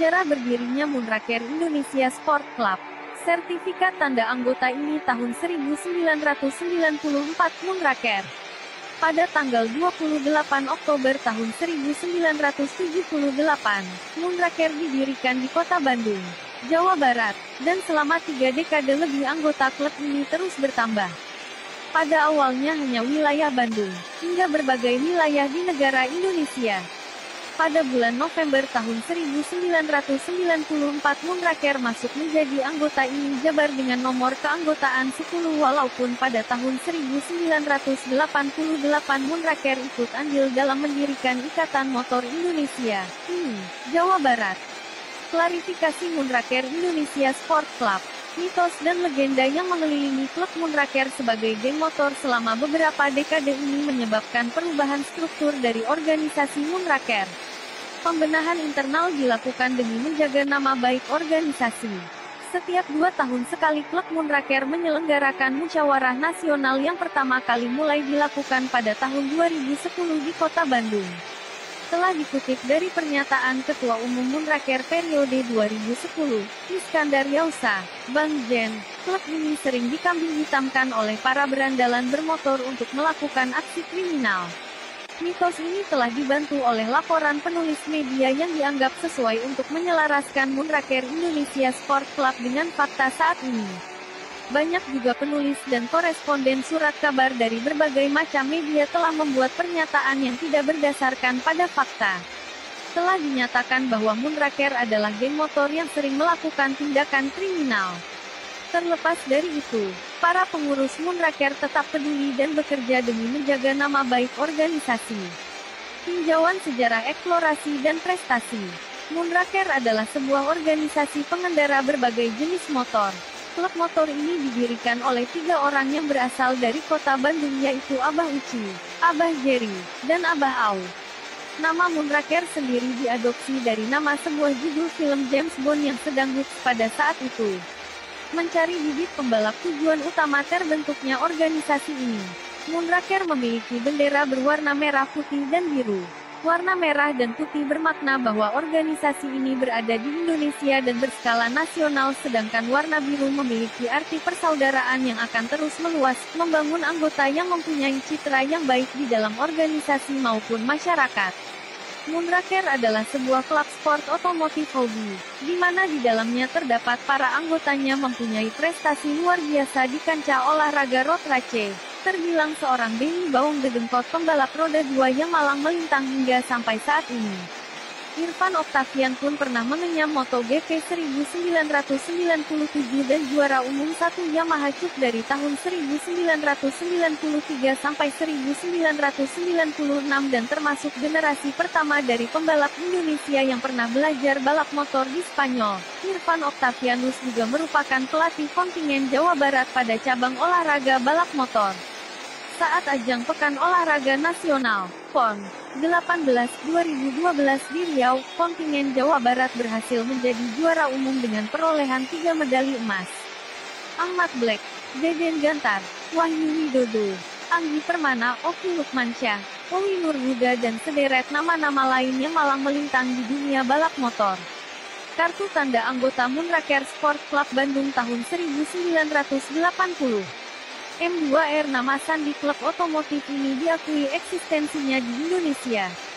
Sejarah berdirinya Munraker Indonesia Sport Club. Sertifikat tanda anggota ini tahun 1994 Munraker. Pada tanggal 28 Oktober tahun 1978, Munraker didirikan di Kota Bandung, Jawa Barat, dan selama 3 dekade lebih anggota klub ini terus bertambah. Pada awalnya hanya wilayah Bandung, hingga berbagai wilayah di negara Indonesia. Pada bulan November tahun 1994 Munraker masuk menjadi anggota ini Jabar dengan nomor keanggotaan 10 walaupun pada tahun 1988 Munraker ikut andil dalam mendirikan Ikatan Motor Indonesia, ini, Jawa Barat. Klarifikasi Munraker Indonesia Sport Club. Mitos dan legenda yang mengelilingi klub Munraker sebagai geng motor selama beberapa dekade ini menyebabkan perubahan struktur dari organisasi Munraker. Pembenahan internal dilakukan demi menjaga nama baik organisasi. Setiap 2 tahun sekali klub Munraker menyelenggarakan musyawarah nasional yang pertama kali mulai dilakukan pada tahun 2010 di Kota Bandung. Telah dikutip dari pernyataan Ketua Umum Munraker periode 2010, Iskandar Yausa, Bang Jen, klub ini sering dikambing hitamkan oleh para berandalan bermotor untuk melakukan aksi kriminal. Mitos ini telah dibantu oleh laporan penulis media yang dianggap sesuai untuk menyelaraskan Munraker Indonesia Sport Club dengan fakta saat ini. Banyak juga penulis dan koresponden surat kabar dari berbagai macam media telah membuat pernyataan yang tidak berdasarkan pada fakta. Telah dinyatakan bahwa Munraker adalah geng motor yang sering melakukan tindakan kriminal. Terlepas dari itu, para pengurus Munraker tetap peduli dan bekerja demi menjaga nama baik organisasi. Tinjauan sejarah eksplorasi dan prestasi. Munraker adalah sebuah organisasi pengendara berbagai jenis motor. Klub motor ini didirikan oleh 3 orang yang berasal dari Kota Bandung yaitu Abah Uci, Abah Jerry, dan Abah Au. Nama Munraker sendiri diadopsi dari nama sebuah judul film James Bond yang sedang hits pada saat itu. Mencari bibit pembalap tujuan utama terbentuknya organisasi ini. Munraker memiliki bendera berwarna merah putih dan biru. Warna merah dan putih bermakna bahwa organisasi ini berada di Indonesia dan berskala nasional sedangkan warna biru memiliki arti persaudaraan yang akan terus meluas, membangun anggota yang mempunyai citra yang baik di dalam organisasi maupun masyarakat. Munraker adalah sebuah klub sport otomotif hobi, di mana di dalamnya terdapat para anggotanya mempunyai prestasi luar biasa di kancah olahraga road race. Terbilang seorang Benny Baung Dedengkot pembalap roda 2 yang malang melintang hingga sampai saat ini. Irfan Octavian pun pernah mengenyam MotoGP 1997 dan juara umum 1 Yamaha Cup dari tahun 1993 sampai 1996 dan termasuk generasi pertama dari pembalap Indonesia yang pernah belajar balap motor di Spanyol. Irfan Octavianus juga merupakan pelatih kontingen Jawa Barat pada cabang olahraga balap motor. Saat ajang Pekan Olahraga Nasional, PON, 18/2012 di Riau, kontingen Jawa Barat berhasil menjadi juara umum dengan perolehan 3 medali emas. Ahmad Black, Deden Gantar, Wahyu Widodo, Anggi Permana, Oki Lukmansyah, Owi Nurhuda dan sederet nama-nama lain yang malang melintang di dunia balap motor. Kartu tanda anggota Munraker Sport Club Bandung tahun 1980. M2R nama sandi klub otomotif ini diakui eksistensinya di Indonesia.